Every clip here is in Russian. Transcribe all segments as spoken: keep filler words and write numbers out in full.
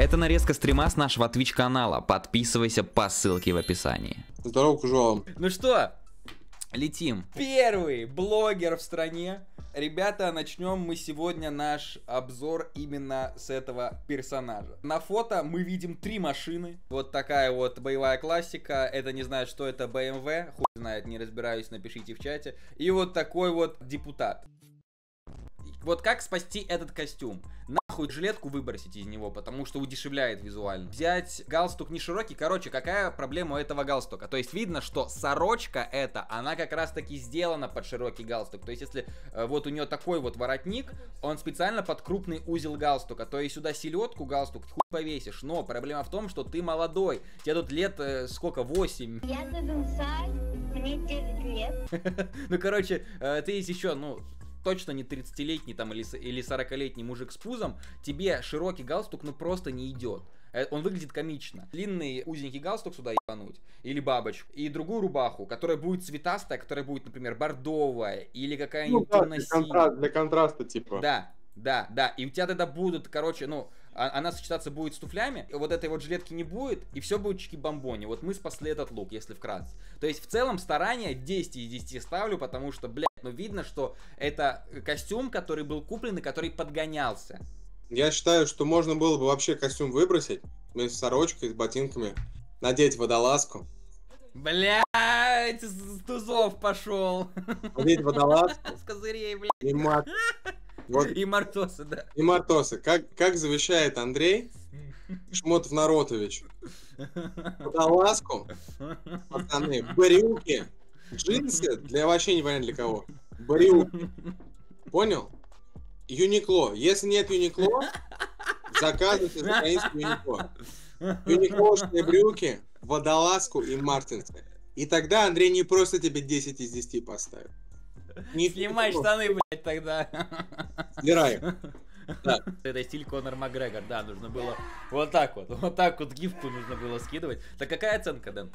Это нарезка стрима с нашего Twitch канала. Подписывайся по ссылке в описании. Здорово, Кужо. Ну что, летим. Первый блогер в стране. Ребята, начнем мы сегодня наш обзор именно с этого персонажа. На фото мы видим три машины. Вот такая вот боевая классика. Это не знаю, что это, бэ эм вэ. Хуй знает, не разбираюсь, напишите в чате. И вот такой вот депутат. Вот как спасти этот костюм? Нахуй жилетку выбросить из него, потому что удешевляет визуально. Взять галстук не широкий. Короче, какая проблема у этого галстука? То есть видно, что сорочка эта, она как раз таки сделана под широкий галстук. То есть если э, вот у нее такой вот воротник, он специально под крупный узел галстука. То есть сюда селедку, галстук, хуй повесишь. Но проблема в том, что ты молодой. Тебе тут лет э, сколько? восемь. Я тут инсайд, мне девять лет. Ну, короче, э, ты есть еще, ну... точно не тридцатилетний там или, или сорокалетний мужик с пузом, тебе широкий галстук ну просто не идет. Он выглядит комично. Длинный узенький галстук сюда ебануть, или бабочку, и другую рубаху, которая будет цветастая, которая будет, например, бордовая, или какая-нибудь Ну, да, темно-синяя. для, контраст, для контраста, типа. Да, да, да, и у тебя тогда будут, короче, ну, она сочетаться будет с туфлями, вот этой вот жилетки не будет, и все будет чики-бомбони. Вот мы спасли этот лук, если вкратце. То есть, в целом, старания десять из десяти ставлю, потому что, блядь, ну видно, что это костюм, который был куплен и который подгонялся. Я считаю, что можно было бы вообще костюм выбросить, вместе с сорочкой, с ботинками, надеть водолазку. Блядь, с тузов пошел. Надеть водолазку. С козырей, блядь. И мат. Вот. И мартосы, да. И мартосы. Как, как завещает Андрей Шмотов Наротович. Водолазку, пацаны, брюки, джинсы, для вообще непонятно для кого. Брюки. Понял? Юникло. Если нет Юникло, заказывайте за украинский Юникло. Юниклошные брюки, водолазку и мартинсы. И тогда Андрей не просто тебе десять из десяти поставит. Не снимай штаны, блядь, тогда. Стирай. Да. Это стиль Конор Макгрегор, да, нужно было вот так вот, вот так вот гифку нужно было скидывать. Так какая оценка, Дэн?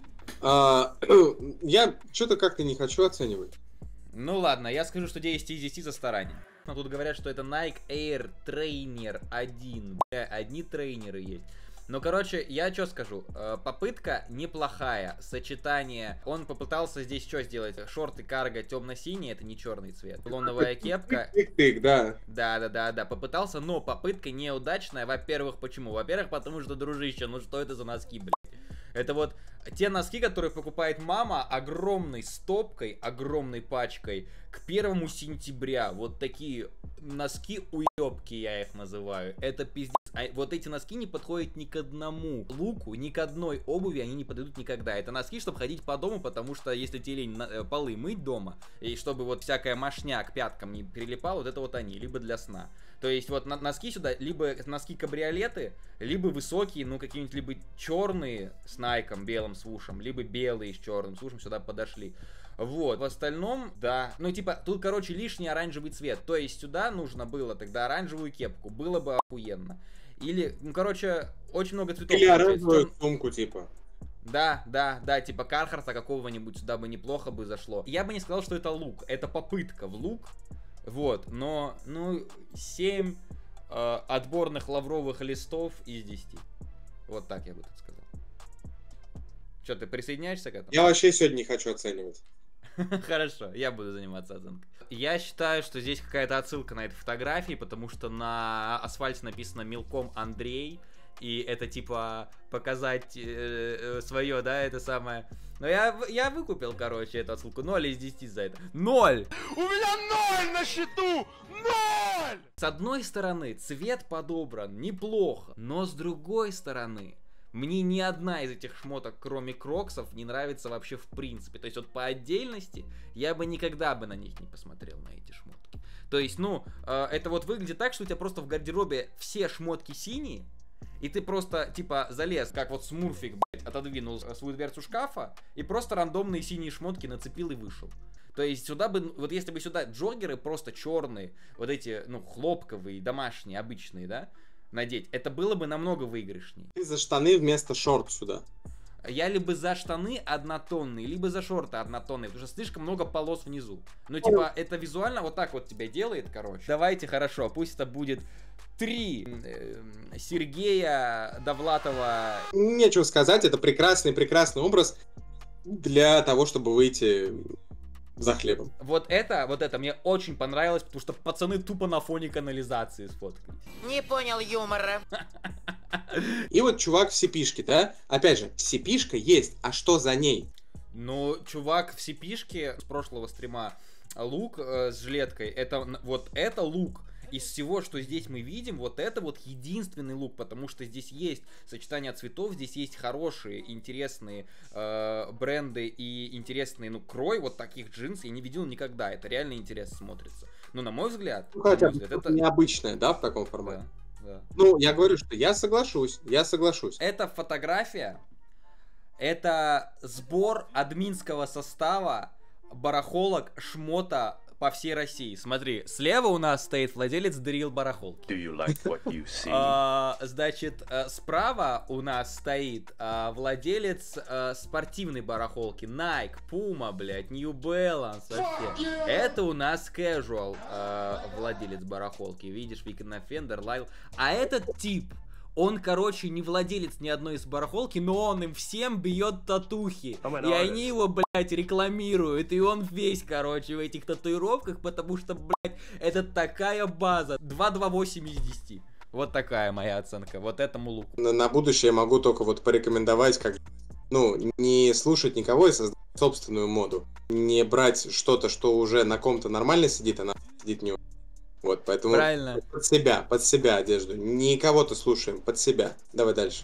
А, я что-то как-то не хочу оценивать. Ну ладно, я скажу, что десять из десяти за старание. Но тут говорят, что это Nike Air Trainer один. Бля, одни трейнеры есть. Ну, короче, я что скажу, попытка неплохая, сочетание, он попытался здесь что сделать, шорты карго темно-синий, это не черный цвет, лоновая кепка, Тык-тык, да. Да-да-да-да, попытался, но попытка неудачная, во-первых, почему? Во-первых, потому что, дружище, ну что это за носки, блядь? Это вот те носки, которые покупает мама огромной стопкой, огромной пачкой к первому сентября. Вот такие носки уебки, я их называю. Это пиздец. А вот эти носки не подходят ни к одному луку, ни к одной обуви они не подойдут никогда. Это носки, чтобы ходить по дому, потому что если тебе лень полы мыть дома, и чтобы вот всякая мошня к пяткам не прилипала, вот это вот они, либо для сна. То есть вот носки сюда, либо носки кабриолеты, либо высокие, ну какие-нибудь, либо черные с найком, белым свушем, либо белые с черным свушем сюда подошли. Вот, в остальном, да, ну типа, тут, короче, лишний оранжевый цвет. То есть сюда нужно было тогда оранжевую кепку, было бы охуенно. Или, ну короче, очень много цветов. Или оранжевую сумку, типа. Да, да, да, типа Кархарта какого-нибудь сюда бы неплохо бы зашло. Я бы не сказал, что это лук, это попытка в лук. Вот, но, ну, семь э, отборных лавровых листов из десяти. Вот так я бы тут сказал. Что, ты присоединяешься к этому? Я вообще сегодня не хочу оценивать. Хорошо, я буду заниматься оценкой. Я считаю, что здесь какая-то отсылка на этой фотографии, потому что на асфальте написано мелком Андрей. И это типа показать э, э, свое, да, это самое. Но я, я выкупил, короче, эту отсылку. ноль из десяти за это. ноль! У меня ноль на счету! ноль! С одной стороны, цвет подобран неплохо, но с другой стороны, мне ни одна из этих шмоток, кроме кроксов, не нравится вообще в принципе. То есть вот по отдельности я бы никогда бы на них не посмотрел, на эти шмотки. То есть, ну, э, это вот выглядит так, что у тебя просто в гардеробе все шмотки синие, и ты просто, типа, залез, как вот Смурфик, блядь, отодвинул свою дверцу шкафа, и просто рандомные синие шмотки нацепил и вышел. То есть сюда бы, вот если бы сюда джоггеры просто черные, вот эти, ну, хлопковые, домашние, обычные, да, надеть, это было бы намного выигрышней. Ты за штаны вместо шорт сюда. Я либо за штаны однотонные, либо за шорты однотонные, потому что слишком много полос внизу. Ну, типа, это визуально вот так вот тебя делает, короче. Давайте, хорошо, пусть это будет три э, Сергея Довлатова. Нечего сказать, это прекрасный, прекрасный образ для того, чтобы выйти за хлебом. Вот это, вот это мне очень понравилось, потому что пацаны тупо на фоне канализации сфоткались. Не понял юмора. И вот чувак в сипишке, да? Опять же, сипишка есть, а что за ней? Ну, чувак в сипишке с прошлого стрима, лук э, с жилеткой, это вот это лук. Из всего, что здесь мы видим, вот это вот единственный лук, потому что здесь есть сочетание цветов, здесь есть хорошие, интересные э, бренды и интересный, ну, крой вот таких джинс я не видел никогда, это реально интересно смотрится. Ну, на мой взгляд, Ну, на хотя мой бы взгляд это... необычное, да, в таком формате? Да, да. Ну, я говорю, что я соглашусь, я соглашусь. Это фотография, это сбор админского состава барахолок шмота по всей России. Смотри, слева у нас стоит владелец Дарил барахолки. Do you like what you see? А, значит, а, справа у нас стоит а, владелец а, спортивной барахолки. Nike, Puma, блядь, New Balance вообще. Это у нас casual а, владелец барахолки. Видишь, Weekend Offender, Lyle. А этот тип, он, короче, не владелец ни одной из барахолки, но он им всем бьет татухи. Oh, и они его, блядь, рекламируют. И он весь, короче, в этих татуировках, потому что, блядь, это такая база. два два восемь из десяти. Вот такая моя оценка. Вот этому луку. На, на будущее я могу только вот порекомендовать, как, ну, не слушать никого и создать собственную моду. Не брать что-то, что уже на ком-то нормально сидит, а на сидит не. Вот, поэтому Правильно. под себя, под себя одежду. Не кого-то слушаем, под себя. Давай дальше.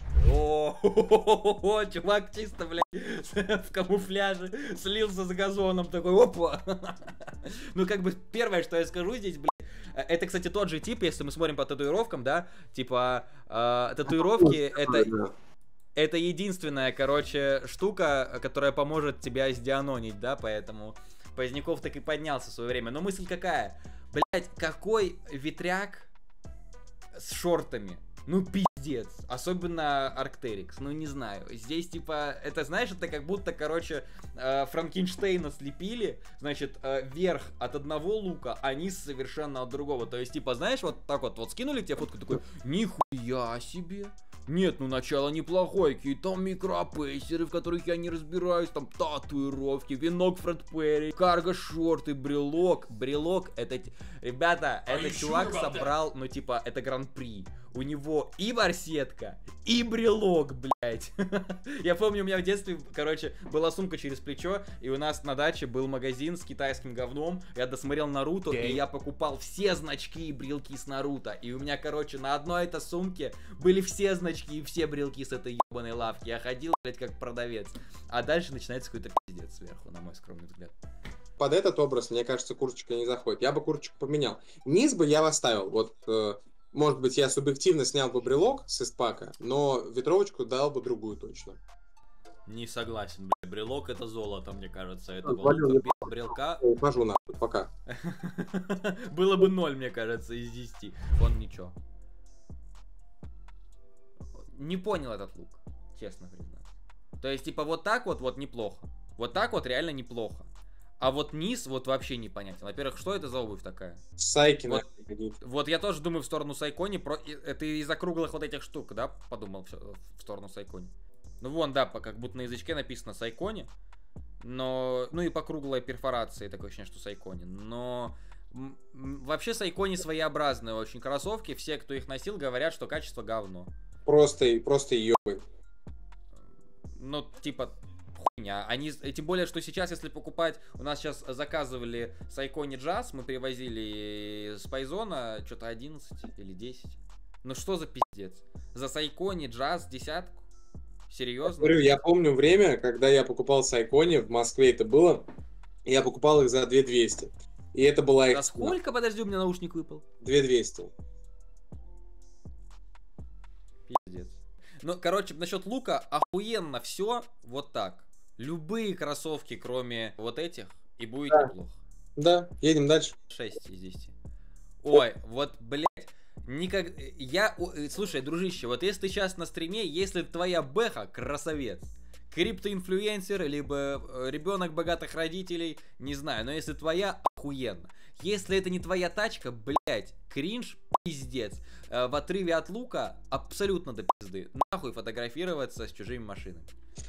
О, чувак чисто, блядь, в камуфляже слился с газоном, такой, опа. Ну, как бы, первое, что я скажу здесь, блядь, это, кстати, тот же тип, если мы смотрим по татуировкам, да, типа, э, татуировки, это... Это единственная, короче, штука, которая поможет тебя сдианонить, да, поэтому Поздняков так и поднялся в свое время. Но мысль какая? Блять, какой ветряк с шортами? Ну, пиздец. Особенно Арктерикс. Ну, не знаю. Здесь, типа, это, знаешь, это как будто, короче, э, Франкенштейна слепили. Значит, э, верх от одного лука, а низ совершенно от другого. То есть, типа, знаешь, вот так вот, вот скинули тебе фотку, такой, нихуя себе. Нет, ну начало неплохое, какие там микропейсеры, в которых я не разбираюсь, там татуировки, венок Фред Перри, карго-шорты, брелок. Брелок, это, ребята, этот чувак собрал, ну типа, это гран-при. У него и барсетка, и брелок, блядь. Я помню, у меня в детстве, короче, была сумка через плечо, и у нас на даче был магазин с китайским говном. Я досмотрел Наруто, и я покупал все значки и брелки с Наруто. И у меня, короче, на одной этой сумке были все значки и все брелки с этой ебаной лавки. Я ходил, блядь, как продавец. А дальше начинается какой-то пиздец сверху, на мой скромный взгляд. Под этот образ, мне кажется, курточка не заходит. Я бы курточку поменял. Низ бы я оставил. Вот, э, может быть, я субъективно снял бы брелок с испака, но ветровочку дал бы другую точно. Не согласен, блядь. Брелок это золото, мне кажется. Это Валю, было без брелка. Ухожу нахуй, пока. Было бы ноль, мне кажется, из десяти. Он ничего. Не понял этот лук, честно признаться. То есть, типа, вот так вот, вот неплохо. Вот так вот реально неплохо. А вот низ вот вообще непонятен. Во-первых, что это за обувь такая? Сайки, Вот, наверное, вот я тоже думаю в сторону Сайкони. Про... Это из-за круглых вот этих штук, да? Подумал в в сторону Сайкони. Ну вон, да, по- как будто на язычке написано Сайкони. Но, ну и по круглой перфорации такое ощущение, что Сайкони. Но м, м, вообще Сайкони своеобразные очень кроссовки. Все, кто их носил, говорят, что качество говно. Просто, просто ёбы. Ну, типа, хуйня. Они, тем более, что сейчас, если покупать, у нас сейчас заказывали Сайкони Джаз, мы привозили с Пайзона что-то одиннадцать или десять. Ну что за пиздец? За Сайкони Джаз десятку? Серьезно? Говорю, я помню время, когда я покупал Сайкони, в Москве это было, и я покупал их за две тысячи двести. И это была их... За сколько? Подожди, у меня наушник выпал. две тысячи двести. Пиздец. Ну, короче, насчет лука, охуенно все вот так. Любые кроссовки, кроме вот этих, и будет Да. неплохо. Да, едем дальше. шесть из десяти. Ой, вот, блядь, никак... Я... о, э, Слушай, дружище, вот если ты сейчас на стриме, если твоя бэха красавец, криптоинфлюенсер, либо ребенок богатых родителей, не знаю, но если твоя, охуенно. Если это не твоя тачка, блять, кринж, пиздец. В отрыве от лука абсолютно до пизды. Нахуй фотографироваться с чужими машинами.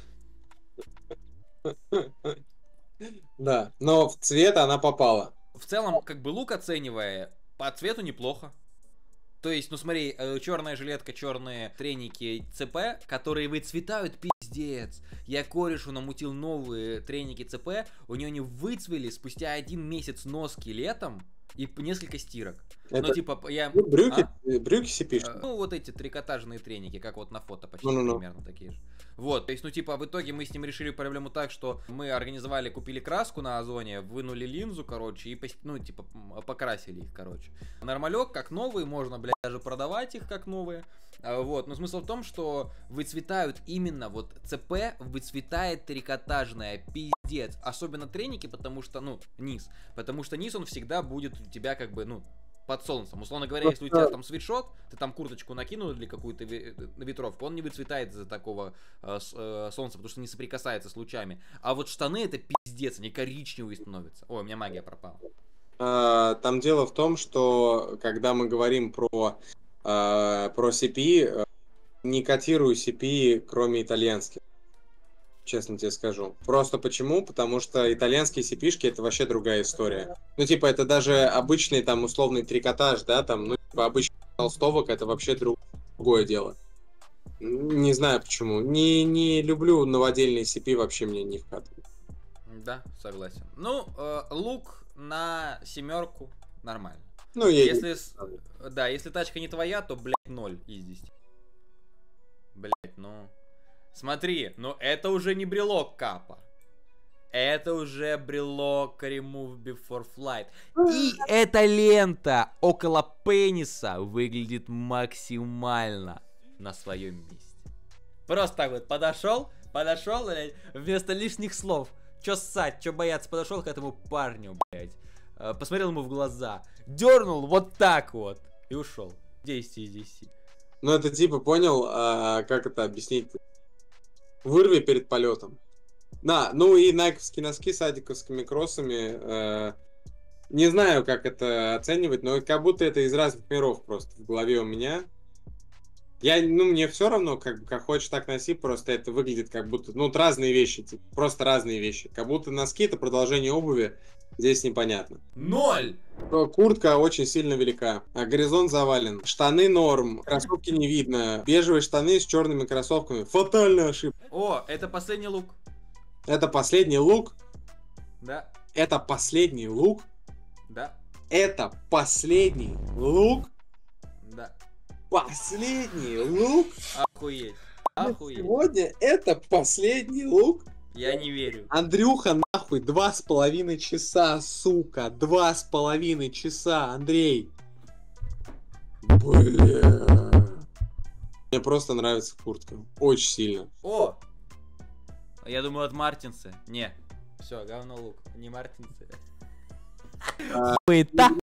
Да, но в цвет она попала. В целом, как бы лук оценивая, по цвету неплохо. То есть, ну смотри, черная жилетка, черные треники ЦП, которые выцветают пиздец. Я корешу намутил новые треники ЦП, у нее они выцвели спустя один месяц носки летом и несколько стирок. Это Ну типа я... брюки, а? брюки сипишь? Ну вот эти трикотажные треники, как вот на фото почти Ну-ну-ну. примерно такие же. Вот, то есть, ну типа в итоге мы с ним решили проблему так, что мы организовали, купили краску на Озоне, вынули линзу, короче, и, пос- ну типа покрасили их, короче. Нормалек, как новые, можно, блядь, даже продавать их как новые. А, вот, но смысл в том, что выцветают именно вот ЦП, выцветает трикотажная, пиздец. Особенно треники, потому что, ну, низ. Потому что низ, он всегда будет у тебя как бы, ну, под солнцем. Условно говоря, если у тебя там свитшот, ты там курточку накинул или какую-то ветровку, он не выцветает из-за такого э, с, э, солнца, потому что не соприкасается с лучами. А вот штаны это пиздец, они коричневые становятся. Ой, у меня магия пропала. А, там дело в том, что когда мы говорим про, а, про си пи, не котирую си пи, кроме итальянских. Честно тебе скажу. Просто почему? Потому что итальянские си пи-шки это вообще другая история. Ну, типа, это даже обычный там условный трикотаж, да, там, ну, типа, обычный толстовок, это вообще друг... другое дело. Не знаю почему. Не, не люблю новодельные си пи, вообще мне не вкатывает. Да, согласен. Ну, э, лук на семерку нормально. Ну, я Если, с- да, если тачка не твоя, то, блядь, ноль из десяти. Блядь, ну... Смотри, ну это уже не брелок капа. Это уже брелок Remove Before Flight. И эта лента около пениса выглядит максимально на своем месте. Просто так вот подошел, подошел, блядь, вместо лишних слов. Чё ссать, чё бояться, подошел к этому парню, блядь. э, Посмотрел ему в глаза, дернул вот так вот и ушел. десять из десяти. Ну, это типа, понял, а, как это объяснить? Вырви перед полетом. Да, ну и найковские носки с адиковскими кроссами. Э, не знаю, как это оценивать, но как будто это из разных миров просто в голове у меня. Я, ну, мне все равно, как, как хочешь, так носи, просто это выглядит как будто, ну, вот разные вещи, типа, просто разные вещи. Как будто носки это продолжение обуви, здесь непонятно. Ноль! Куртка очень сильно велика, а горизонт завален. Штаны норм, кроссовки не видно. Бежевые штаны с черными кроссовками. Фатальная ошибка. О, это последний лук. Это последний лук. Да, Это последний лук. да, Это последний лук. да. Последний лук. Охуеть. На Охуеть. сегодня это последний лук. Я не верю. Андрюха, нахуй, два с половиной часа, сука. Два с половиной часа, Андрей. Бля. Мне просто нравится куртка. Очень сильно. О! Я думаю, от Мартинса. Не. Все, говно лук. Не Мартинсы. А, Хуета.